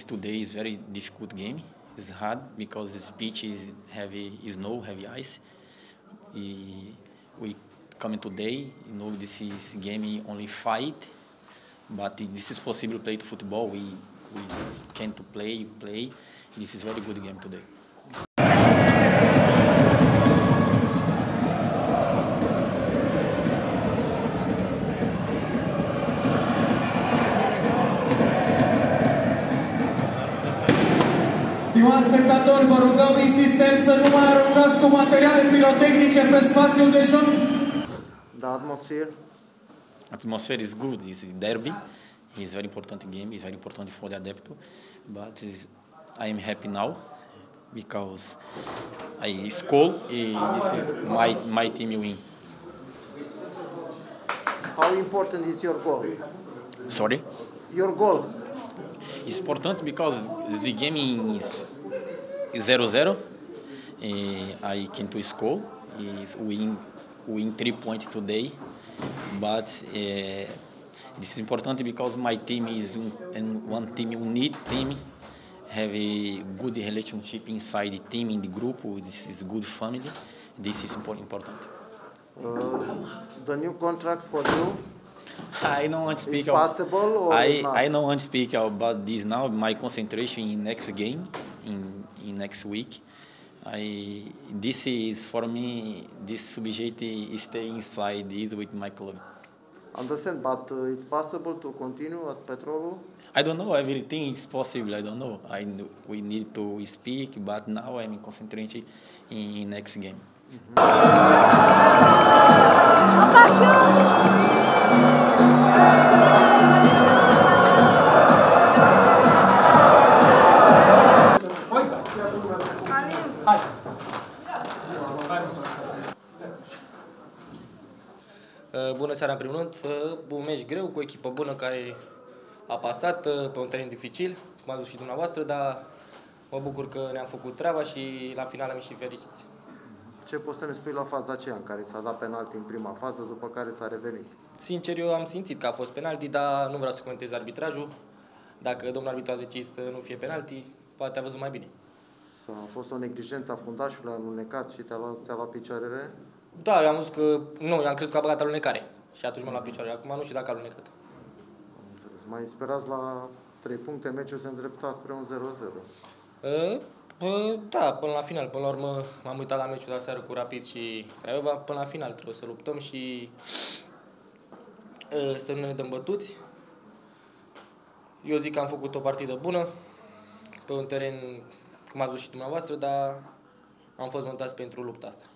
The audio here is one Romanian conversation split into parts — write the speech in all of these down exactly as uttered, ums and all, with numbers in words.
today is very difficult game. It's hard because this pitch is heavy, snow, heavy ice. We, we coming today, you know, this is game only fight, but this is possible to play to football. We we can to play, play. This is very good game today. Stimați spectatori, vă rugăm insistent să nu mai aruncați cu materiale pirotehnice pe spațiul de joc. The atmosphere? Atmosphere is good. It's a derby. It's very important game. It's very important for the Adepto. But I am happy now because I score. This is my my team win. How important is your goal? Sorry? Your goal. It's important because the game is zero zero. I can to score. Is win win three points today, but uh, this is important because my team is in one team, unit team, have a good relationship inside the team, in the group. This is good family. This is important. Uh, the new contract for you? I don't want to speak. It's possible or I not? I don't want to speak about this now. My concentration in next game, in in next week. I this is for me. This subject is stay inside this with my club. Understand, but uh, it's possible to continue at Petrolul? I don't know. Everything is possible. I don't know. I know we need to speak, but now I'm concentrating in, in next game. Mm-hmm. Bună seara, în primul rând. Un meci greu, cu o echipă bună care a pasat pe un teren dificil, cum ați zis și dumneavoastră, dar mă bucur că ne-am făcut treaba și la final am ieșit fericiți. Ce poți să ne spui la faza aceea în care s-a dat penalti în prima fază, după care s-a revenit? Sincer, eu am simțit că a fost penalti, dar nu vreau să comentez arbitrajul. Dacă domnul arbitru a decis să nu fie penalti, poate a văzut mai bine. A fost o neglijență a fundașului, a alunecat și te-a luat, ți-a luat picioarele? Da, eu am văzut că... Nu, eu am crezut că a băgat alunecare. Și atunci m-am luat picioare. Acum nu știu dacă a alunecat. Am înțeles. Mai sperați la trei puncte, meciul se îndrepta spre un zero zero. Uh, uh, da, până la final. Până la urmă m-am uitat la meciul de aseară cu Rapid și Craiova. Până la final trebuie să luptăm și uh, să nu ne dăm bătuți. Eu zic că am făcut o partidă bună pe un teren, cum ați văzut și dumneavoastră, dar am fost montați pentru lupta asta.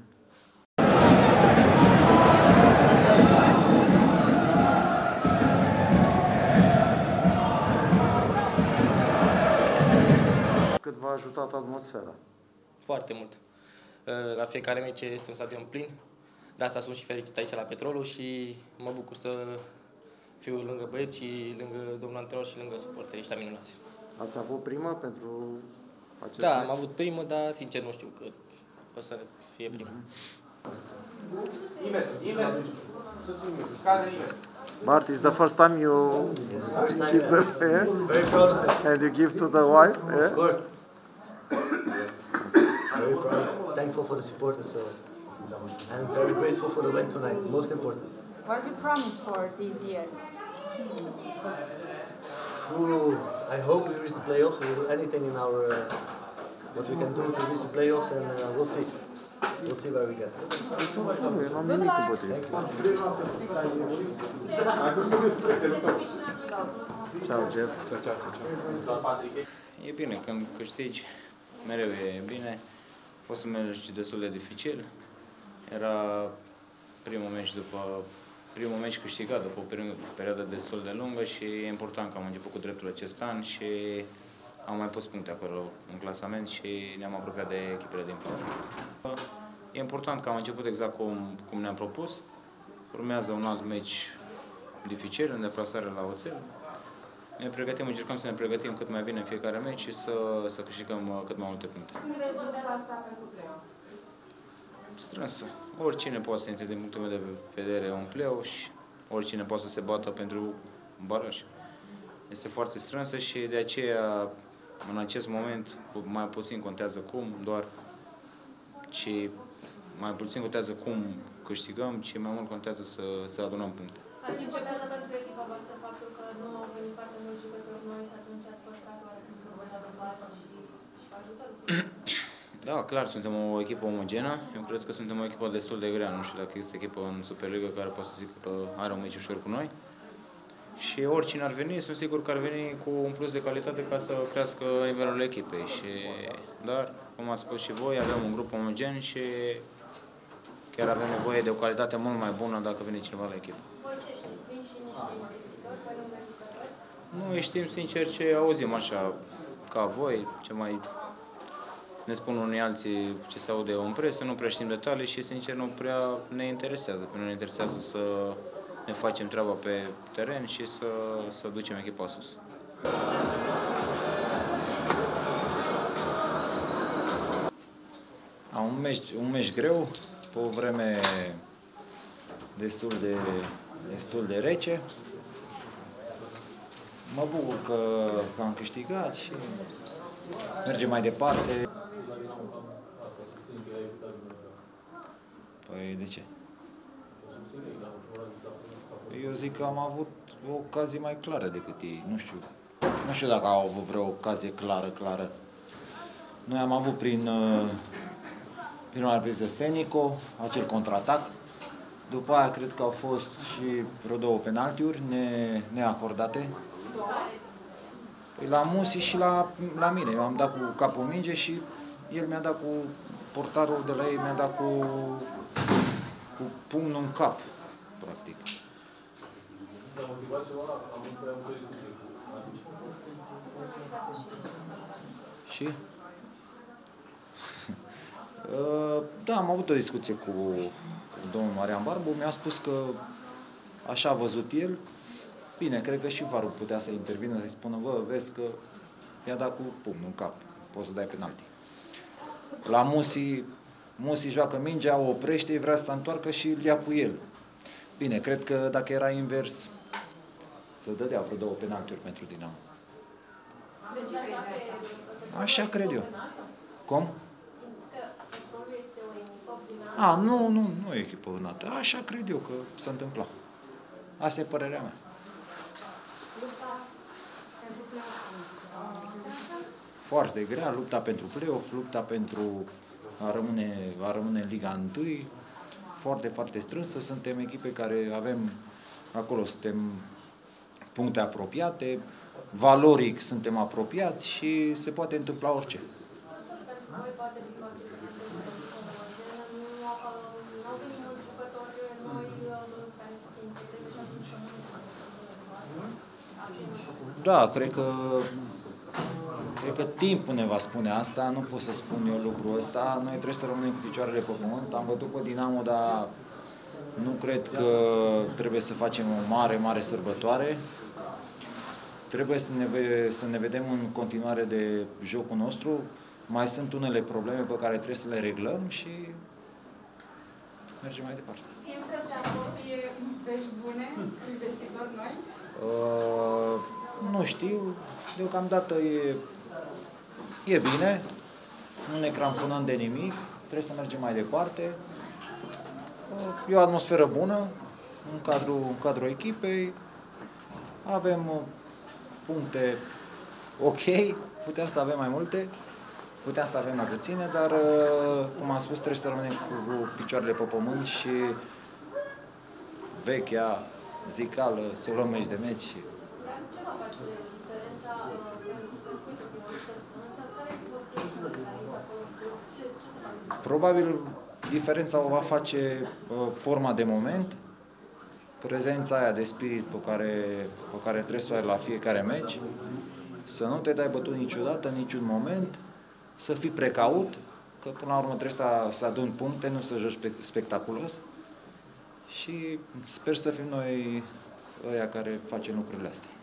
Cât v-a ajutat atmosfera? Foarte mult. La fiecare meci este un stadion plin. De asta sunt și fericit aici la Petrolul și mă bucur să fiu lângă băieți și lângă domnul antrenor și lângă suporteri ăștia minunați. Ați avut primă pentru acest Da, meci? am avut primă, dar sincer nu știu că o să fie primă. Invers, invers. Bart, it's the first time you It's the first time, give yeah. the yeah? Very proud of it. And you give to the wife, yeah? Of course. Yes. Very proud. Thankful for the supporters, so and very grateful for the win tonight. Most important. What do you promise for this year? Ooh, I hope we reach the playoffs. We'll do anything in our uh, what we can do to reach the playoffs, and uh, we'll see. We'll see where we get. Good luck. Ciao, Jeff. E bine, când câștigi, mereu e bine. A fost un meci destul de dificil. Era primul meci după primul meci câștigat după o perioadă destul de lungă și e important că am început cu dreptul acest an și am mai pus puncte acolo în clasament și ne-am apropiat de echipele din față. E important că am început exact cum, cum ne-am propus. Urmează un alt meci dificil, în deplasare la Oțel. Ne pregătim, încercăm să ne pregătim cât mai bine în fiecare meci și să, să câștigăm cât mai multe puncte. Strânsă. Oricine poate să intre din punctul meu de vedere un play-off și oricine poate să se bată pentru baraj. este foarte strânsă și de aceea, în acest moment, mai puțin contează cum, doar ci mai puțin contează cum câștigăm, ci mai mult contează să, să adunăm puncte. Ați începează pentru echipa voastră faptul că nu au venit foarte mulți jucători noi și atunci ați păstrat oarecum problema de bază și, și vă ajută lucrurile? Da, clar, suntem o echipă omogenă. Eu cred că suntem o echipă destul de grea. Nu știu dacă este echipă în Superliga care poate să zic că are un meci ușor cu noi. Și oricine ar veni, sunt sigur că ar veni cu un plus de calitate ca să crească nivelul echipei. Și, dar, cum ați spus și voi, avem un grup omogen și chiar avem nevoie de o calitate mult mai bună dacă vine cineva la echipă. Voi ce știți? Vin și niște investitori, pe lângă jucători? Noi știm sincer ce auzim așa ca voi, ce mai ne spun unii alții ce se aude în presă, nu prea știm detalii și sincer nu prea ne interesează. Pe noi ne interesează să ne facem treaba pe teren și să, să ducem echipa sus. Am un meci, un meci greu, pe o vreme destul de, destul de rece. Mă bucur că, că am câștigat și mergem mai departe. Păi de ce? Eu zic că am avut o ocazie mai clară decât ei. Nu știu. Nu știu dacă au avut vreo ocazie clară, clară. Noi am avut prin prima arbitriză Senico, acel contraatac. După aia cred că au fost și vreo două penaltiuri ne, neacordate. Păi la Musi și la, la mine. Eu am dat cu capul minge și el mi-a dat cu portarul de la ei, mi-a dat cu, cu pumnul în cap, practic. S-a motivat ceva? Am întrebat o discuție cu aici. Și? Da, am avut o discuție cu domnul Marian Barbu, mi-a spus că așa a văzut el. Bine, cred că și varul putea să intervină, să-i spună, vă, vezi că i-a dat cu pumnul în cap, poți să dai penalti. La Musi, Musi joacă mingea, o oprește, vrea să se întoarcă și îl ia cu el. Bine, cred că dacă era invers, să dădea vreo două penaltiuri pentru Dinamo. Așa cred eu. Cum? A, nu, nu, nu e echipă înaltă. Așa cred eu că se întâmpla. Asta e părerea mea. Foarte grea, lupta pentru play-off, lupta pentru a rămâne, a rămâne în Liga unu. Foarte, foarte strânsă. Suntem echipe care avem acolo, suntem puncte apropiate, valoric suntem apropiați și se poate întâmpla orice. Da, cred că, cred că timpul ne va spune asta, nu pot să spun eu lucrul ăsta. Noi trebuie să rămânem cu picioarele pe pământ. Am bătut pe Dinamo, dar nu cred că trebuie să facem o mare, mare sărbătoare. Trebuie să ne, să ne vedem în continuare de jocul nostru. Mai sunt unele probleme pe care trebuie să le reglăm și mergem mai departe. Simți că se apropie vești bune, investitori noi? Uh, nu știu. Deocamdată e, e bine. Nu ne cramponăm de nimic. Trebuie să mergem mai departe. Uh, e o atmosferă bună în cadrul, în cadrul echipei. Avem uh, puncte ok. Putem să avem mai multe. Putem să avem mai puține, dar, cum am spus, trebuie să rămânem cu picioarele pe pământ și vechea zicală, să luăm meci de meci. Ce va face diferența pentru că spui că e o luptă strânsă? Care sunt obiectivele care îi acolo? Ce se va face? Probabil diferența o va face forma de moment, prezența aia de spirit pe care, pe care trebuie să o ai la fiecare meci, să nu te dai bătut niciodată, în niciun moment, să fii precaut, că până la urmă trebuie să, să aduni puncte, nu să joci spectaculos. Și sper să fim noi ăia care facem lucrurile astea.